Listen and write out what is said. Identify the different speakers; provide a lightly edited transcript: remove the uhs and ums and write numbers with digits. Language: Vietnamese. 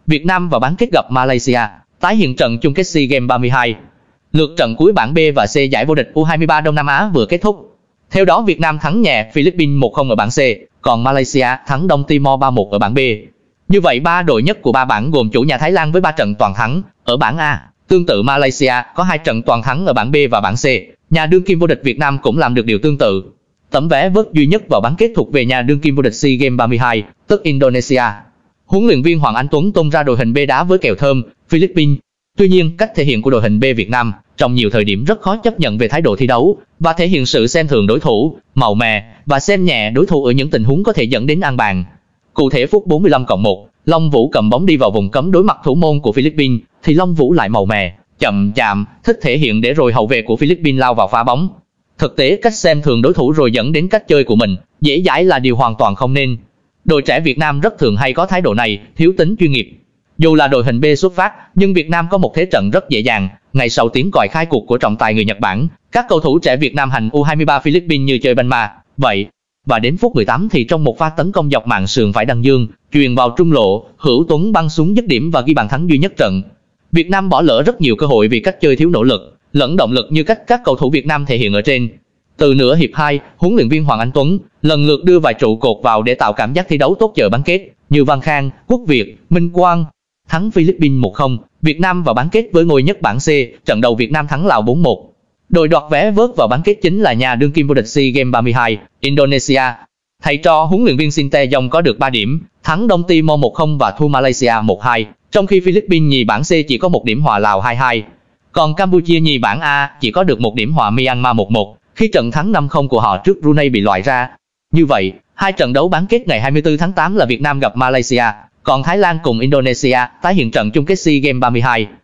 Speaker 1: Việt Nam vào bán kết gặp Malaysia, tái hiện trận chung kết SEA Games 32. Lượt trận cuối bảng B và C giải vô địch U23 Đông Nam Á vừa kết thúc. Theo đó, Việt Nam thắng nhẹ Philippines 1-0 ở bảng C, còn Malaysia thắng Đông Timor 3-1 ở bảng B. Như vậy, 3 đội nhất của 3 bảng gồm chủ nhà Thái Lan với 3 trận toàn thắng ở bảng A. Tương tự Malaysia có 2 trận toàn thắng ở bảng B và bảng C. Nhà đương kim vô địch Việt Nam cũng làm được điều tương tự. Tấm vé vớt duy nhất vào bán kết thuộc về nhà đương kim vô địch SEA Games 32, tức Indonesia. Huấn luyện viên Hoàng Anh Tuấn tung ra đội hình B đá với kèo thơm Philippines. Tuy nhiên, cách thể hiện của đội hình B Việt Nam trong nhiều thời điểm rất khó chấp nhận về thái độ thi đấu và thể hiện sự xem thường đối thủ, màu mè và xem nhẹ đối thủ ở những tình huống có thể dẫn đến ăn bàn. Cụ thể phút 45+1, Long Vũ cầm bóng đi vào vùng cấm đối mặt thủ môn của Philippines, thì Long Vũ lại màu mè, chậm chạm, thích thể hiện để rồi hậu vệ của Philippines lao vào phá bóng. Thực tế, cách xem thường đối thủ rồi dẫn đến cách chơi của mình dễ dãi là điều hoàn toàn không nên. Đội trẻ Việt Nam rất thường hay có thái độ này, thiếu tính chuyên nghiệp. Dù là đội hình B xuất phát, nhưng Việt Nam có một thế trận rất dễ dàng. Ngay sau tiếng còi khai cuộc của trọng tài người Nhật Bản, các cầu thủ trẻ Việt Nam hành U23 Philippines như chơi banh ma vậy. Và đến phút 18 thì trong một pha tấn công dọc mạng sườn phải Đăng Dương, chuyền vào trung lộ, Hữu Tuấn băng xuống dứt điểm và ghi bàn thắng duy nhất trận. Việt Nam bỏ lỡ rất nhiều cơ hội vì cách chơi thiếu nỗ lực, lẫn động lực như cách các cầu thủ Việt Nam thể hiện ở trên. Từ nửa hiệp 2, huấn luyện viên Hoàng Anh Tuấn lần lượt đưa vài trụ cột vào để tạo cảm giác thi đấu tốt chờ bán kết, như Văn Khang, Quốc Việt, Minh Quang. Thắng Philippines 1-0, Việt Nam vào bán kết với ngôi nhất bảng C, trận đầu Việt Nam thắng Lào 4-1. Đội đoạt vé vớt vào bán kết chính là nhà đương kim vô địch SEA Games 32, Indonesia. Thầy trò huấn luyện viên Shin Tae-yong có được 3 điểm, thắng Đông Timor 1-0 và thua Malaysia 1-2, trong khi Philippines nhì bảng C chỉ có 1 điểm hòa Lào 2-2. Còn Campuchia nhì bảng A chỉ có được 1 điểm hòa Myanmar 1-1, khi trận thắng 5-0 của họ trước Brunei bị loại ra. Như vậy, hai trận đấu bán kết ngày 24 tháng 8 là Việt Nam gặp Malaysia, còn Thái Lan cùng Indonesia tái hiện trận chung kết SEA Games 32.